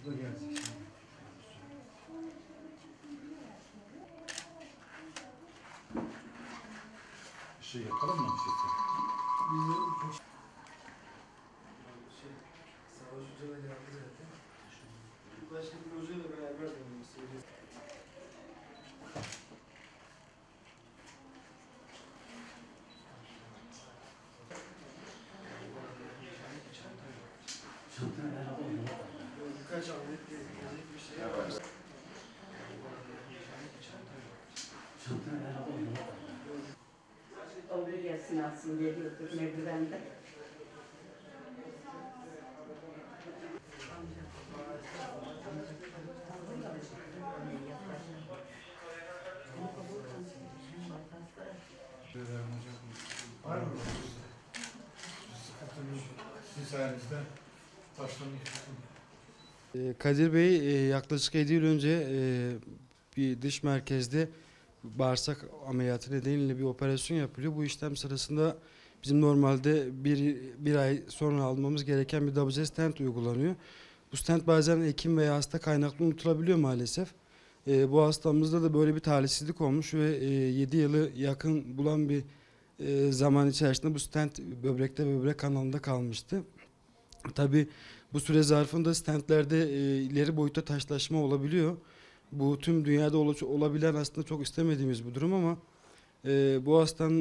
Bu da gelecek. Şey yapalım mı? Savaş Hoca'yla geldi zaten. Başka bir projeyle beraber denemek istiyoruz. Birkaç anlık bir şey var. Olur gelsin alsın geliyordur merdivende. Var mı? Sıkıntımız sizin sayenizde taşlanmış. Kadir Bey yaklaşık 7 yıl önce bir dış merkezde bağırsak ameliyatı nedeniyle bir operasyon yapılıyor. Bu işlem sırasında bizim normalde bir ay sonra almamız gereken bir double stent uygulanıyor. Bu stent bazen hekim veya hasta kaynaklı unutulabiliyor maalesef. Bu hastamızda da böyle bir talihsizlik olmuş ve 7 yılı yakın bulan bir zaman içerisinde bu stent böbrekte ve böbrek kanalında kalmıştı. Tabii bu süre zarfında stentlerde ileri boyutta taşlaşma olabiliyor. Bu tüm dünyada olabilen aslında çok istemediğimiz bir durum ama bu hastanın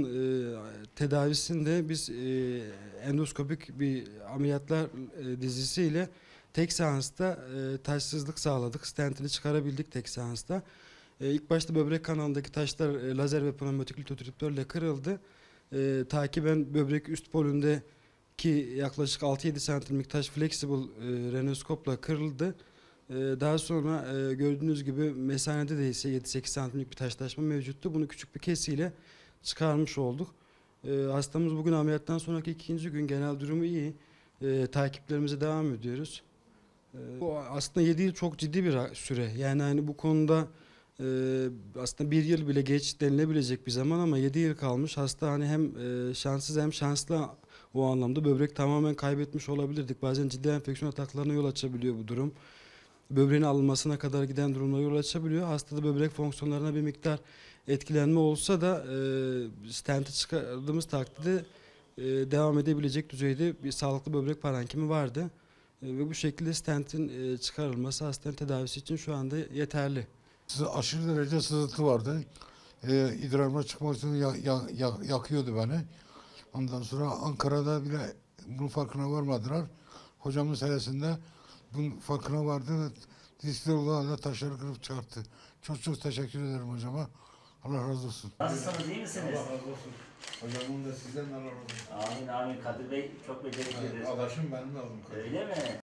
tedavisinde biz endoskopik bir ameliyatlar dizisiyle tek seansta taşsızlık sağladık. Stentini çıkarabildik tek seansta. İlk başta böbrek kanalındaki taşlar lazer ve pneumatik litotriptörle kırıldı. Takiben böbrek üst polünde ki yaklaşık 6-7 santimlik taş flexible renoskopla kırıldı. Daha sonra gördüğünüz gibi mesanede de ise 7-8 santimlik bir taşlaşma mevcuttu. Bunu küçük bir kesiyle çıkarmış olduk. Hastamız bugün ameliyattan sonraki ikinci gün, genel durumu iyi. Takiplerimize devam ediyoruz. Bu aslında 7 yıl çok ciddi bir süre. Yani hani bu konuda aslında bir yıl bile geç denilebilecek bir zaman ama 7 yıl kalmış. Hasta hani hem şanssız hem şanslı o anlamda. Böbrek tamamen kaybetmiş olabilirdik. Bazen ciddi enfeksiyon ataklarına yol açabiliyor bu durum. Böbreğin alınmasına kadar giden durumlara yol açabiliyor. Hastada böbrek fonksiyonlarına bir miktar etkilenme olsa da stenti çıkardığımız takdirde devam edebilecek düzeyde bir sağlıklı böbrek parenkimi vardı. Ve bu şekilde stentin çıkarılması hastanın tedavisi için şu anda yeterli. Aşırı derece sızıntı vardı. İdrarıma çıkmak için yakıyordu beni. Ondan sonra Ankara'da bile bunun farkına varmadılar. Hocamın sayesinde bunun farkına vardı. Diskli taşları kırıp çıkarttı. Çok çok teşekkür ederim hocama. Allah razı olsun. Nasılsınız, iyi misiniz? Allah razı olsun. Hocamın da sizden Allah razı olsun. Amin amin. Kadir Bey çok beceriklidir. Adaşım benim de aldım. Öyle mi?